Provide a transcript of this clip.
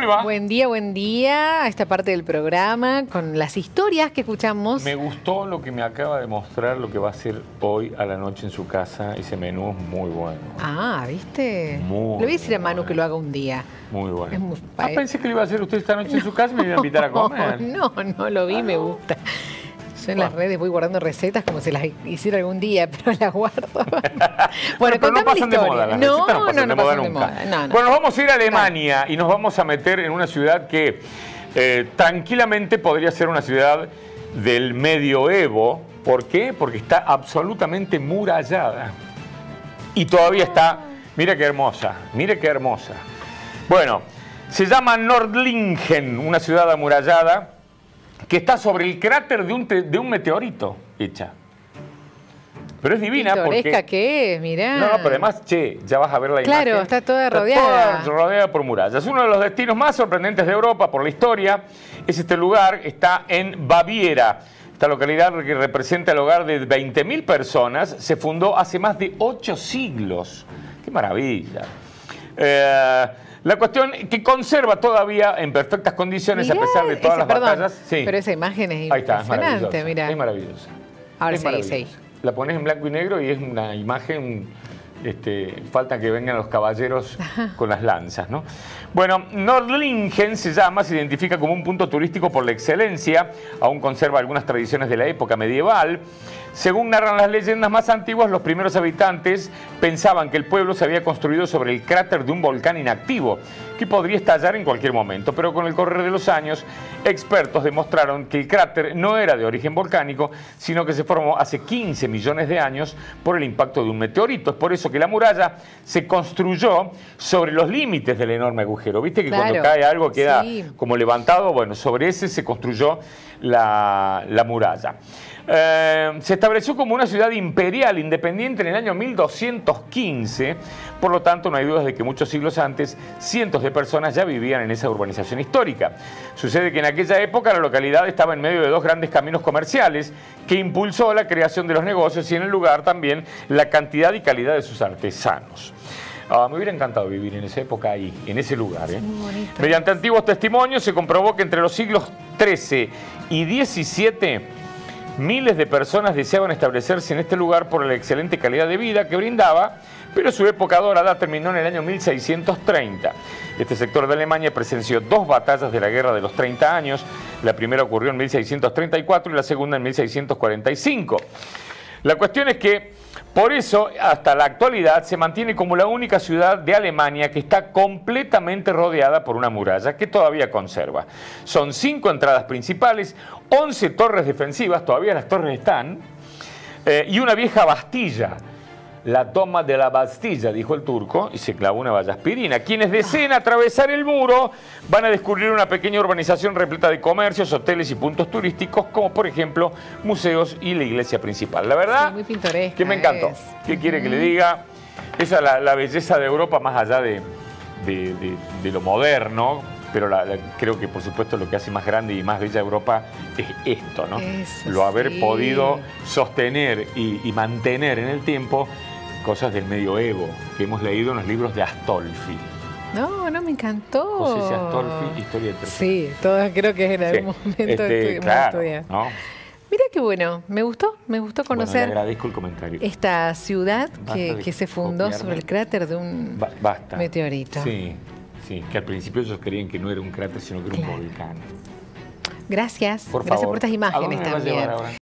le va? Buen día a esta parte del programa con las historias que escuchamos. Me gustó lo que me acaba de mostrar, lo que va a hacer hoy a la noche en su casa. Ese menú es muy bueno. Ah, ¿viste? Muy Le voy a decir a Manu bueno. que lo haga un día. Muy bueno. Es muy... Pensé que lo iba a hacer usted esta noche en su casa y me iba a invitar a comer. No lo vi, me gusta. Yo en las redes voy guardando recetas como si las hiciera algún día, pero las guardo. Bueno, pero no pasan de moda, las recetas no pasan de moda nunca. No. Bueno, nos vamos a ir a Alemania y nos vamos a meter en una ciudad que tranquilamente podría ser una ciudad del medioevo. ¿Por qué? Porque está absolutamente murallada. Y todavía está, mira qué hermosa, mire qué hermosa. Bueno, se llama Nordlingen, una ciudad amurallada que está sobre el cráter de un meteorito hecha. Pero es divina porque... ¿Qué es? Mirá. No, pero además, ya vas a ver la imagen. Claro, está toda rodeada. Toda rodeada por murallas. Uno de los destinos más sorprendentes de Europa por la historia es este lugar, está en Baviera. Esta localidad que representa el hogar de 20.000 personas, se fundó hace más de 8 siglos. ¡Qué maravilla! La cuestión que conserva todavía en perfectas condiciones, Mirá, a pesar de todas las batallas. Sí. Pero esa imagen es Ahí está, impresionante, mira. es maravillosa. Ahora es sí, maravillosa. La pones en blanco y negro y es una imagen, falta que vengan los caballeros con las lanzas, ¿no? Bueno, Nordlingen se identifica como un punto turístico por la excelencia, aún conserva algunas tradiciones de la época medieval. Según narran las leyendas más antiguas, los primeros habitantes pensaban que el pueblo se había construido sobre el cráter de un volcán inactivo, que podría estallar en cualquier momento. Pero con el correr de los años, expertos demostraron que el cráter no era de origen volcánico, sino que se formó hace 15 millones de años por el impacto de un meteorito. Es por eso que la muralla se construyó sobre los límites del enorme agujero. ¿Viste que cuando cae algo queda como levantado? Bueno, sobre ese se construyó la muralla. Se estableció como una ciudad imperial independiente en el año 1215, por lo tanto no hay dudas de que muchos siglos antes cientos de personas ya vivían en esa urbanización histórica. Sucede que en aquella época la localidad estaba en medio de dos grandes caminos comerciales que impulsó la creación de los negocios y en el lugar también la cantidad y calidad de sus artesanos. Me hubiera encantado vivir en esa época ahí, en ese lugar. Mediante antiguos testimonios se comprobó que entre los siglos XIII y XVII miles de personas deseaban establecerse en este lugar por la excelente calidad de vida que brindaba, pero su época dorada terminó en el año 1630. Este sector de Alemania presenció dos batallas de la Guerra de los 30 años. La primera ocurrió en 1634 y la segunda en 1645. La cuestión es que, por eso, hasta la actualidad, se mantiene como la única ciudad de Alemania que está completamente rodeada por una muralla que todavía conserva. Son 5 entradas principales, 11 torres defensivas, todavía las torres están, y una vieja Bastilla. La toma de la Bastilla, dijo el turco, y se clavó una valla aspirina. Quienes deseen atravesar el muro van a descubrir una pequeña urbanización repleta de comercios, hoteles y puntos turísticos, como por ejemplo museos y la iglesia principal. La verdad, muy pintoresca, que me encantó. ¿Qué quiere que le diga? Esa es la belleza de Europa, más allá de lo moderno, pero creo que por supuesto lo que hace más grande y más bella Europa es esto, ¿no? Lo haber podido sostener y mantener en el tiempo cosas del medioevo que hemos leído en los libros de Astolfi. No, me encantó. José Astolfi, Historia del Tercer. Sí, todas creo que en algún momento claro, ¿no? Mira qué bueno, me gustó conocer. Bueno, le agradezco el comentario. Esta ciudad que se fundó sobre el cráter de un meteorito. Sí, que al principio ellos creían que no era un cráter, sino que era un volcán. Gracias, Por gracias por estas imágenes también.